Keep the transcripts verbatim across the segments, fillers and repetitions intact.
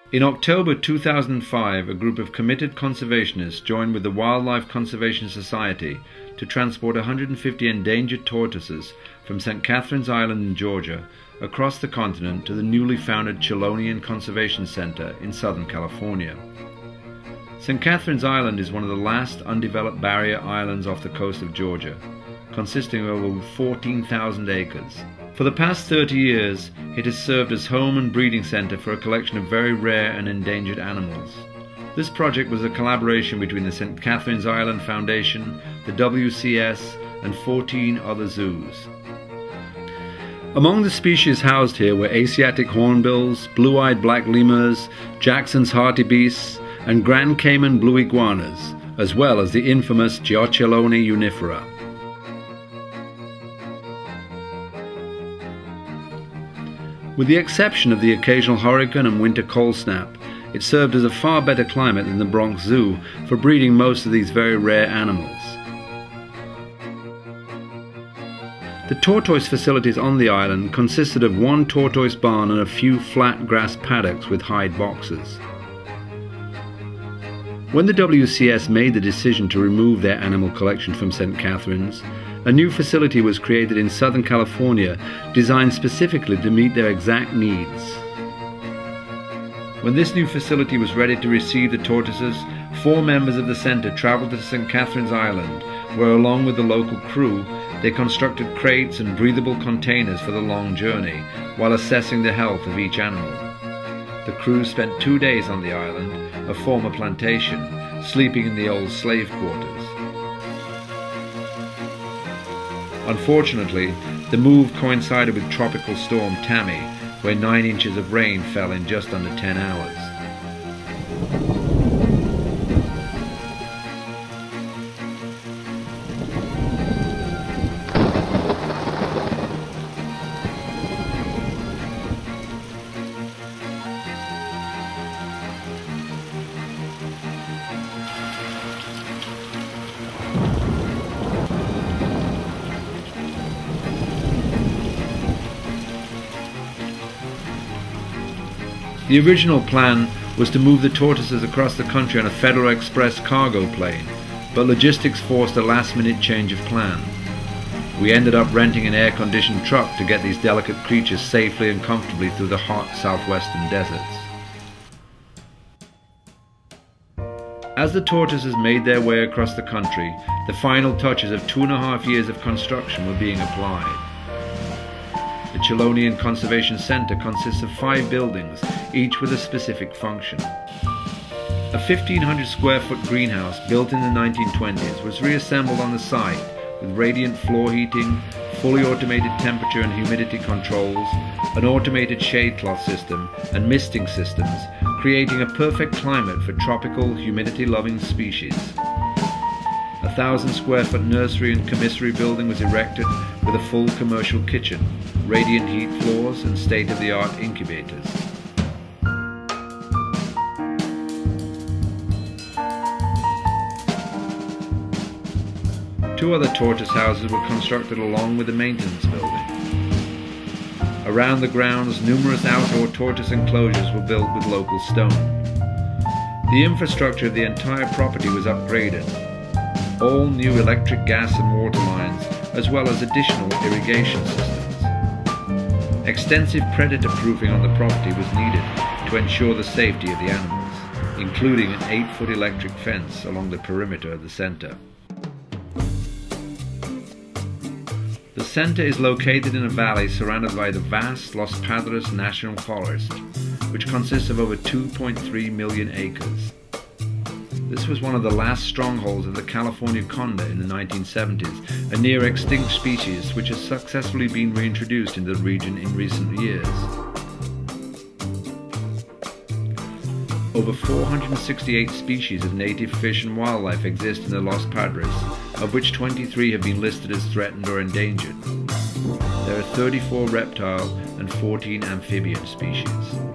In October two thousand five, a group of committed conservationists joined with the Wildlife Conservation Society to transport one hundred fifty endangered tortoises from Saint Catherine's Island in Georgia across the continent to the newly founded Turtle Conservation Center in Southern California. Saint Catherine's Island is one of the last undeveloped barrier islands off the coast of Georgia, consisting of over fourteen thousand acres. For the past thirty years, it has served as home and breeding center for a collection of very rare and endangered animals. This project was a collaboration between the Saint Catherine's Island Foundation, the W C S, and fourteen other zoos. Among the species housed here were Asiatic hornbills, blue-eyed black lemurs, Jackson's hartebeests, and Grand Cayman blue iguanas, as well as the infamous Giocciolone unifera. With the exception of the occasional hurricane and winter cold snap, it served as a far better climate than the Bronx Zoo for breeding most of these very rare animals. The tortoise facilities on the island consisted of one tortoise barn and a few flat grass paddocks with hide boxes. When the W C S made the decision to remove their animal collection from Saint Catherine's, a new facility was created in Southern California designed specifically to meet their exact needs. When this new facility was ready to receive the tortoises, four members of the center traveled to Saint Catherine's Island, where along with the local crew, they constructed crates and breathable containers for the long journey, while assessing the health of each animal. The crew spent two days on the island, a former plantation, sleeping in the old slave quarters. Unfortunately, the move coincided with Tropical Storm Tammy, where nine inches of rain fell in just under ten hours. The original plan was to move the tortoises across the country on a Federal Express cargo plane, but logistics forced a last-minute change of plan. We ended up renting an air-conditioned truck to get these delicate creatures safely and comfortably through the hot southwestern deserts. As the tortoises made their way across the country, the final touches of two and a half years of construction were being applied. The Turtle Conservation Center consists of five buildings, each with a specific function. A fifteen hundred square foot greenhouse built in the nineteen twenties was reassembled on the site with radiant floor heating, fully automated temperature and humidity controls, an automated shade cloth system, and misting systems, creating a perfect climate for tropical, humidity-loving species. A thousand square foot nursery and commissary building was erected with a full commercial kitchen, radiant heat floors, and state-of-the-art incubators. Two other tortoise houses were constructed along with the maintenance building. Around the grounds, numerous outdoor tortoise enclosures were built with local stone. The infrastructure of the entire property was upgraded. All new electric, gas and water lines, as well as additional irrigation systems. Extensive predator proofing on the property was needed to ensure the safety of the animals, including an eight foot electric fence along the perimeter of the center. The center is located in a valley surrounded by the vast Los Padres National Forest, which consists of over two point three million acres. This was one of the last strongholds of the California condor in the nineteen seventies, a near-extinct species which has successfully been reintroduced into the region in recent years. Over four hundred sixty-eight species of native fish and wildlife exist in the Los Padres, of which twenty-three have been listed as threatened or endangered. There are thirty-four reptile and fourteen amphibian species.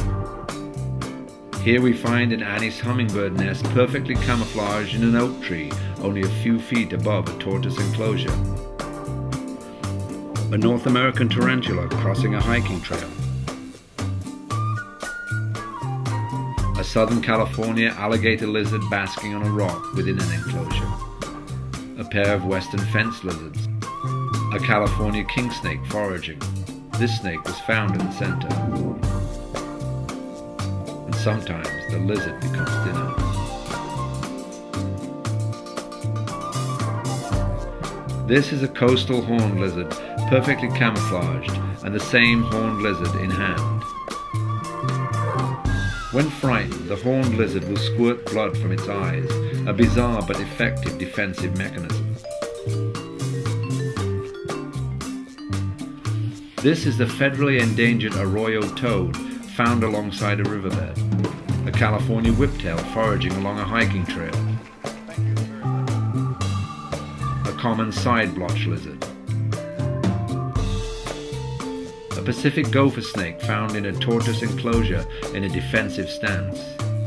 Here we find an anise hummingbird nest perfectly camouflaged in an oak tree only a few feet above a tortoise enclosure. A North American tarantula crossing a hiking trail. Southern California alligator lizard basking on a rock within an enclosure, a pair of western fence lizards, a California king snake foraging. This snake was found in the center. And sometimes the lizard becomes dinner. This is a coastal horned lizard, perfectly camouflaged, and the same horned lizard in hand. When frightened, the horned lizard will squirt blood from its eyes, a bizarre but effective defensive mechanism. This is the federally endangered arroyo toad found alongside a riverbed, a California whiptail foraging along a hiking trail, a common side blotch lizard, a Pacific gopher snake found in a tortoise enclosure in a defensive stance.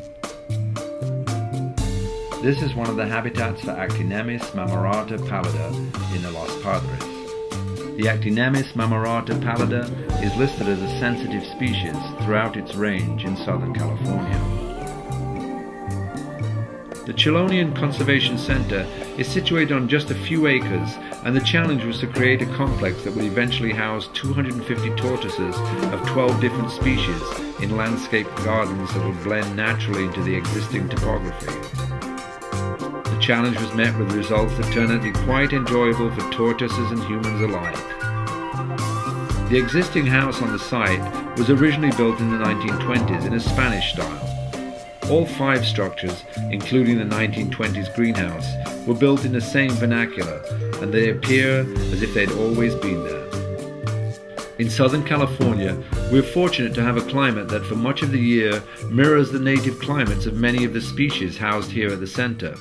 This is one of the habitats for Actinemis marmorata pallida in the Los Padres. The Actinemis marmorata pallida is listed as a sensitive species throughout its range in Southern California. The Turtle Conservation Center is situated on just a few acres, and the challenge was to create a complex that would eventually house two hundred fifty tortoises of twelve different species in landscape gardens that would blend naturally into the existing topography. The challenge was met with results that turned out to be quite enjoyable for tortoises and humans alike. The existing house on the site was originally built in the nineteen twenties in a Spanish style. All five structures, including the nineteen twenties greenhouse, were built in the same vernacular, and they appear as if they'd always been there. In Southern California, we're fortunate to have a climate that for much of the year mirrors the native climates of many of the species housed here at the center.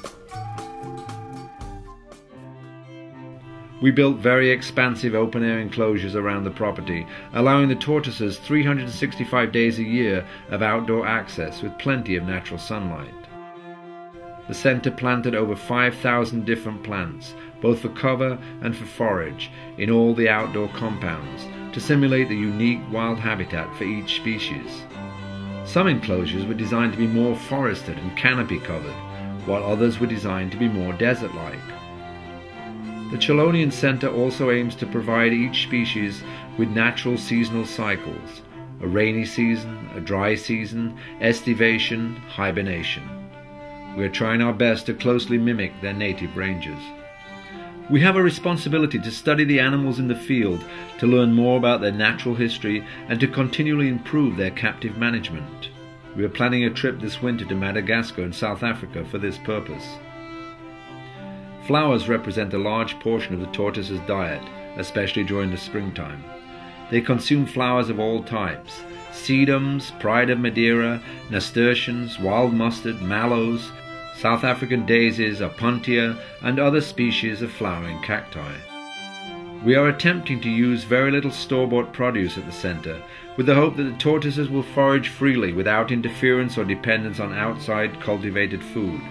We built very expansive open-air enclosures around the property, allowing the tortoises three hundred sixty-five days a year of outdoor access with plenty of natural sunlight. The center planted over five thousand different plants, both for cover and for forage, in all the outdoor compounds, to simulate the unique wild habitat for each species. Some enclosures were designed to be more forested and canopy covered, while others were designed to be more desert-like. The Turtle Center also aims to provide each species with natural seasonal cycles, a rainy season, a dry season, estivation, hibernation. We are trying our best to closely mimic their native ranges. We have a responsibility to study the animals in the field, to learn more about their natural history, and to continually improve their captive management. We are planning a trip this winter to Madagascar and South Africa for this purpose. Flowers represent a large portion of the tortoise's diet, especially during the springtime. They consume flowers of all types: sedums, pride of Madeira, nasturtiums, wild mustard, mallows, South African daisies, opuntia, and other species of flowering cacti. We are attempting to use very little store-bought produce at the center, with the hope that the tortoises will forage freely without interference or dependence on outside cultivated food.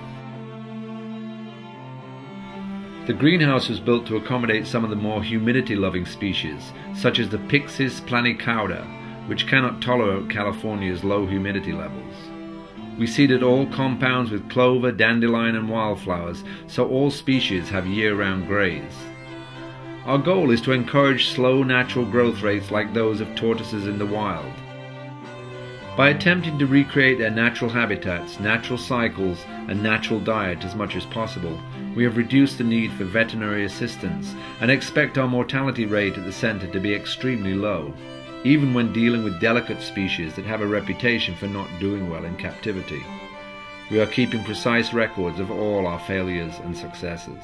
The greenhouse was built to accommodate some of the more humidity-loving species, such as the Pyxis planicauda, which cannot tolerate California's low humidity levels. We seeded all compounds with clover, dandelion, and wildflowers, so all species have year-round graze. Our goal is to encourage slow natural growth rates like those of tortoises in the wild. By attempting to recreate their natural habitats, natural cycles, and natural diet as much as possible, we have reduced the need for veterinary assistance and expect our mortality rate at the center to be extremely low, even when dealing with delicate species that have a reputation for not doing well in captivity. We are keeping precise records of all our failures and successes.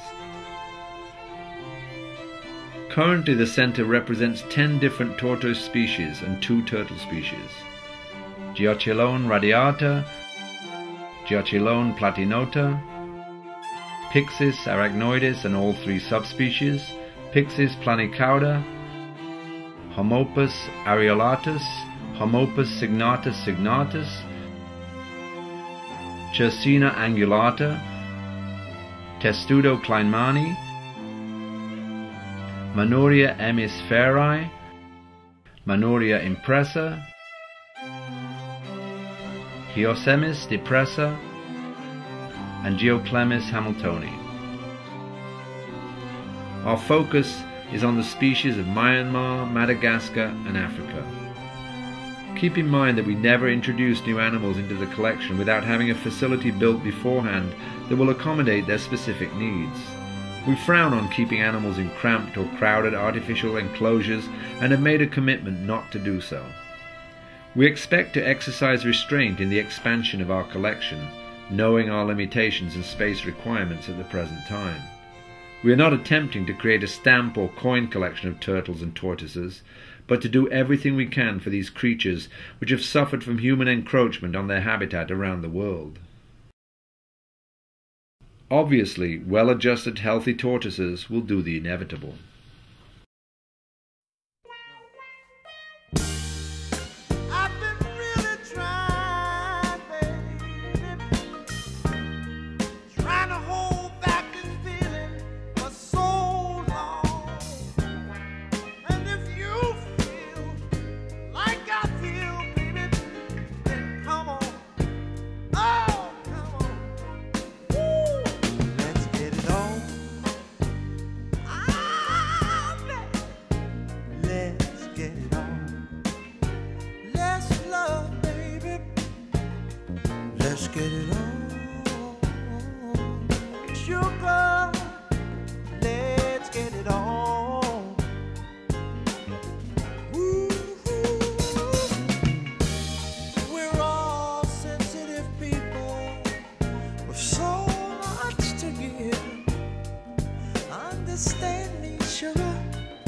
Currently, the center represents ten different tortoise species and two turtle species: Giacchilone radiata, Giacchilone platinota, Pyxis arachnoides and all three subspecies, Pyxis planicauda, Homopus areolatus, Homopus signatus signatus, Chercina angulata, Testudo kleinmani, Manuria hemisphaeri, Manuria impressa, Hyosemis depressa, and Geoclemis hamiltoni. Our focus is on the species of Myanmar, Madagascar, and Africa. Keep in mind that we never introduce new animals into the collection without having a facility built beforehand that will accommodate their specific needs. We frown on keeping animals in cramped or crowded artificial enclosures and have made a commitment not to do so. We expect to exercise restraint in the expansion of our collection, knowing our limitations and space requirements at the present time. We are not attempting to create a stamp or coin collection of turtles and tortoises, but to do everything we can for these creatures which have suffered from human encroachment on their habitat around the world. Obviously, well-adjusted, healthy tortoises will do the inevitable. Let's get it on, sugar. Let's get it on. Ooh, we're all sensitive people with so much to give. Understand me, sugar.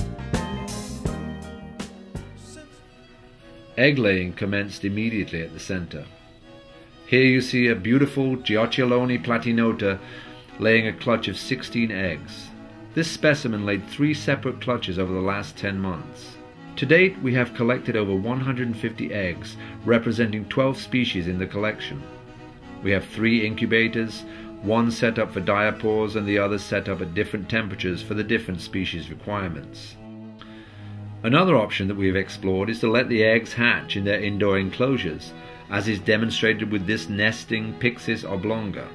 Egg laying commenced immediately at the center. Here you see a beautiful Giocciolone platinota laying a clutch of sixteen eggs. This specimen laid three separate clutches over the last ten months. To date, we have collected over one hundred fifty eggs, representing twelve species in the collection. We have three incubators, one set up for diapause and the other set up at different temperatures for the different species requirements. Another option that we have explored is to let the eggs hatch in their indoor enclosures, as is demonstrated with this nesting Pyxis oblonga.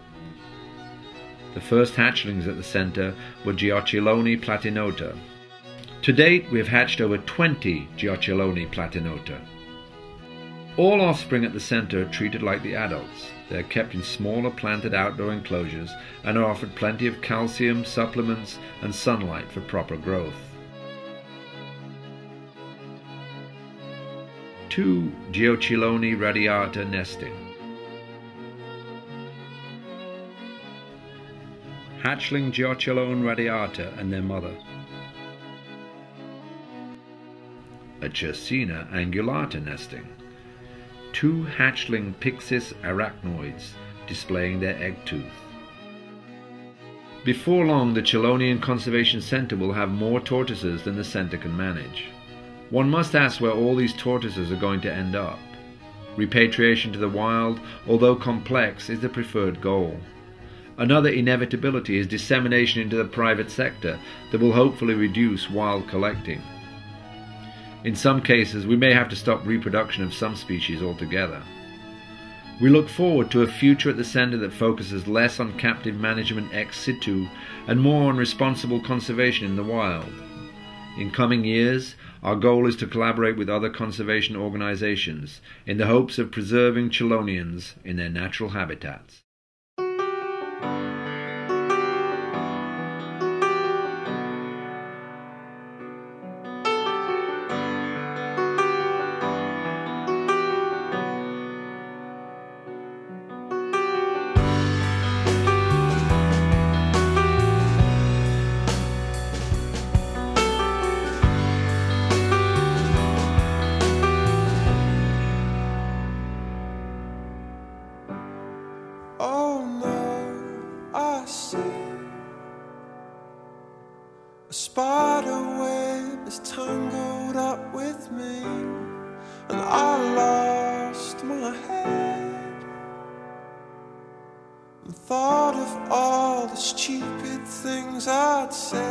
The first hatchlings at the center were Giocciolone platinota. To date, we have hatched over twenty Giocciolone platinota. All offspring at the center are treated like the adults. They are kept in smaller planted outdoor enclosures and are offered plenty of calcium, supplements, and sunlight for proper growth. Two Giocciolone radiata nesting. Hatchling Giocciolone radiata and their mother. A Chercina angulata nesting. Two hatchling Pyxis arachnoids displaying their egg tooth. Before long, the Chelonian Conservation Center will have more tortoises than the center can manage. One must ask where all these tortoises are going to end up. Repatriation to the wild, although complex, is the preferred goal. Another inevitability is dissemination into the private sector that will hopefully reduce wild collecting. In some cases, we may have to stop reproduction of some species altogether. We look forward to a future at the center that focuses less on captive management ex situ and more on responsible conservation in the wild. In coming years, our goal is to collaborate with other conservation organizations in the hopes of preserving chelonians in their natural habitats. Oh no, I see a spider web is tangled up with me, and I lost my head and thought of all the stupid things I'd said.